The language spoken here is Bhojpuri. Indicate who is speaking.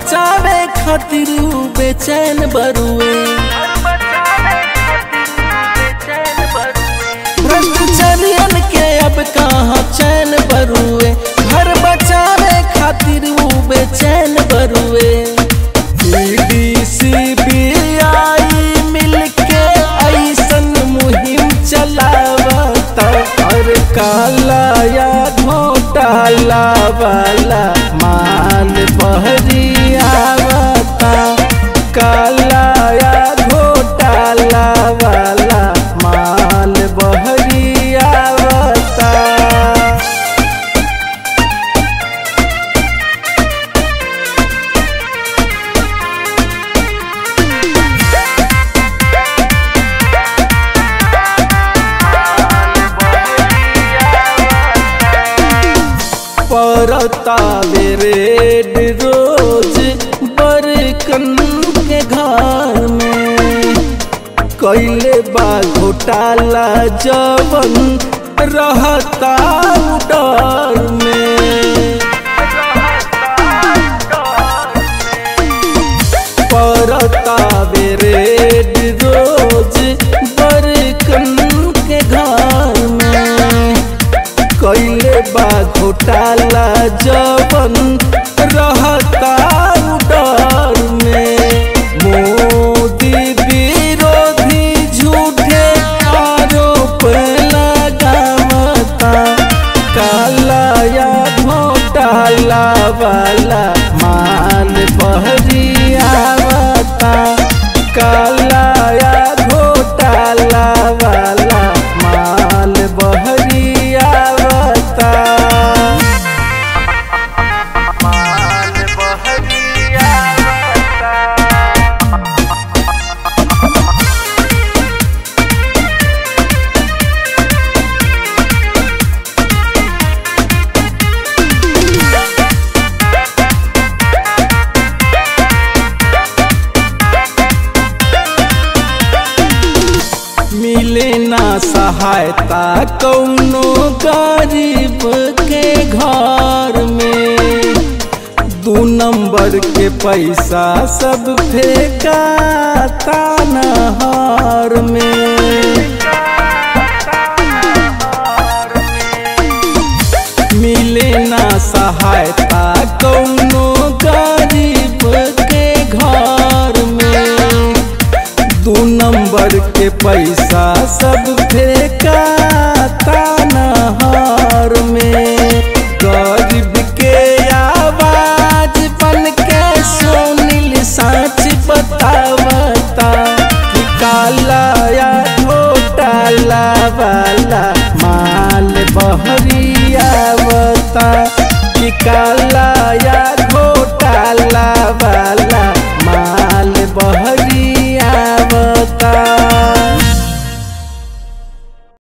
Speaker 1: बचावे खातिर बेचैन बरुए। भ्रष्टाचारियन के अब कहाँ चैन बरुए, घर बचावे खातिर बेचैन बरुए। CBI मिलके ऐसन मुहिम चलावता, और काला या घोटाला वाला माल बहरी आवता, काला या घोटाला वाला माल बहरी आवता। परतावे रेड रोज बरकन के घर में, कैले बा घोटाला जवन रहता डर में। परतावे रेड रोज बरकन के घर में, कैले बा घोटाला जवन रहता डर में। मोदी विरोधी झूठे आरोप लगावता, काला या घोटाला वाला माल बहरी आवता, काला या घोटाला वाला माल बहरी आवता। मिले ना सहायता कौनो गरीब के घर में, 2 नंबर के पैसा सब फेंकाता नहर में। मिले ना सहायता कौनो गरीब के घर में, 2 नंबर के पैसा सब फेंकाता नहर में। गरीब के आवाज बन के सुनील सच बतावता, कि काला या घोटाला वाला माल बहरी आवता, कि काला या घोटाला वाला